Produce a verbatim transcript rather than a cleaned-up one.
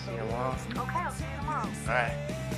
See you tomorrow. Okay, I'll see you tomorrow. All right.